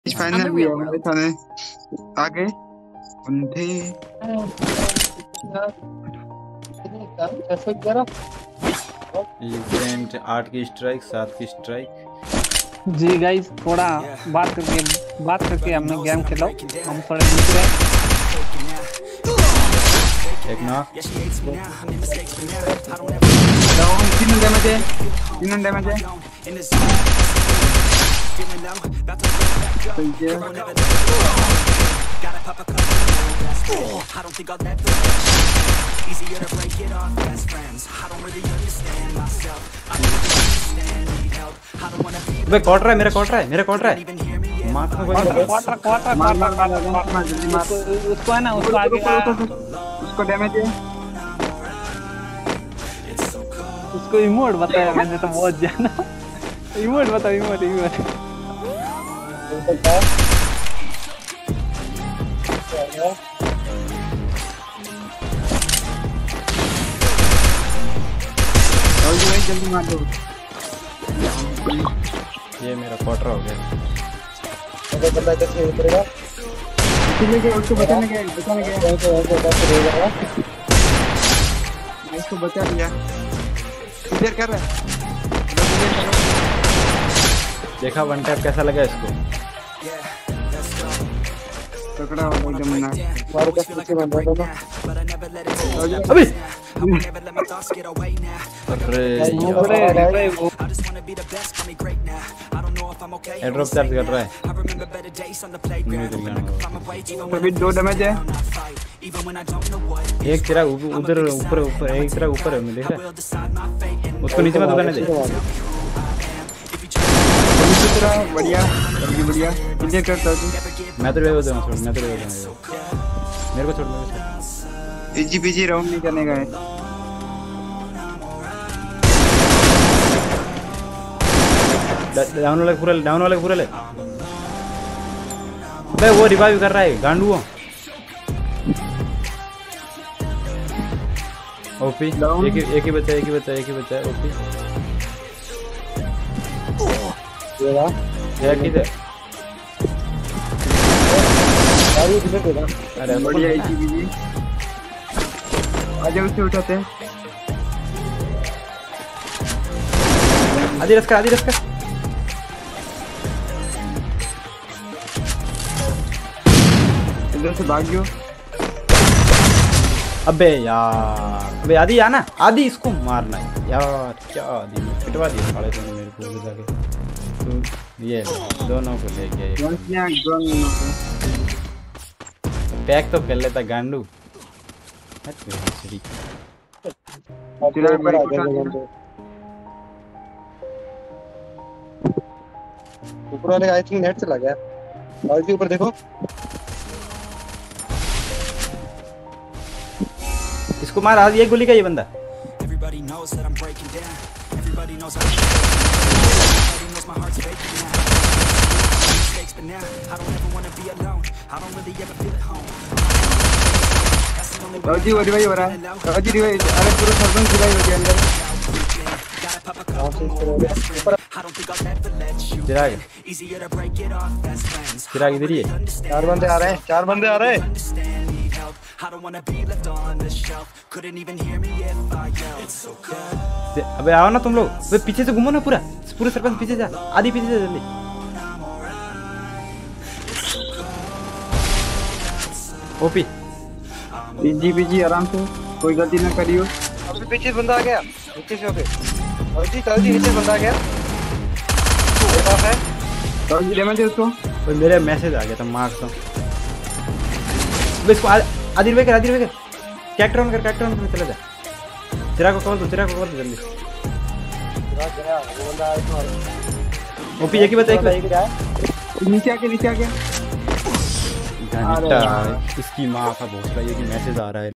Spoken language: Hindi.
फाइनल भी है मेरे थाने आगे उनथे इवेंट 8 की स्ट्राइक 7 की स्ट्राइक। जी गाइस थोड़ा बात करके हमने गेम खेला, हम थोड़े दूसरे एक ना तीन डैमेज है वे कॉट रहा है, मेरा कॉट रहा है मार को कोई उसको है ना, उसको आगे उसको डैमेज है, उसको इमोट बताया मैंने तो बहुत जाना। इमोट बताओ, इमोट जल्दी मार दो। ये मेरा क्वार्टर हो गया। बंदा कैसे उतरेगा? उसको बचाने गया इसको बचा लिया। इधर कर रहा है, देखा वन टैप कैसा लगा इसको। पकड़ा हुआ एकदम ना मारो का पीछे बंद कर दो। अबे अरे एड्रॉप चार्ज कर रहा है। अभी 2 डैमेज है। एक चिराग उधर ऊपर एक चिराग ऊपर है, मैं देख रहा है उसको नीचे मत उतरने दे। बढ़िया क्लियर करता हूं। मैं तो रिवाइव दूंगा, छोड़ मैं तो रिवाइव दूंगा, मेरे को छोड़ इजी बीजी राउंड नहीं करने का है। डाउन वाला पूरा ले। बे वो रिवाइव कर रहा है गांडू। ओपी एक ही बचा है ओपी। ये किधर? अरे बढ़िया इजी बीजी। आजा उससे उठाते हैं। आधी रस कर। इधर से भाग गयो। अबे यार, अबे आधी आना, आधी इसको मारना है यार। क्या आधी पिटवा दिया साले तुमने मेरे को जाके। तो ये दोनों को ले गया। पैक तो कर लेता गांडू। ऊपर वाले आई थिंक नेट चला गया। और भी ऊपर देखो, इसको मार। आज ये गोली का ये बंदा जी रिवाइव हो रहा है। रिवाइव, अरे पूरा सर्वन रिवाइव हो गया अंदर। चिराग इधर ही है। 4 बंदे आ रहे हैं। अबे आओ ना तुम लोग, वे पीछे से घूमो ना, पूरे सरपंच पीछे जा, आधी पीछे जा जल्दी। ओपी इजी बीजी आराम से, कोई गलती ना करियो। अभी पीछे बंदा आ गया, नीचे से होके। और जी नीचे बंदा आ गया। मेरे पास है तो जी डैमेज है उसको। ओए मेरे मैसेज आ गया था, मार दो इसको। आधी रिवाइव कर। कैरेक्टर ऑन कर चला जा। चिराग को कॉल दो जल्दी। ओपी एक ही बता, नीचे आके इसकी माँ का भोसड़ा, ये कि मैसेज आ रहा है।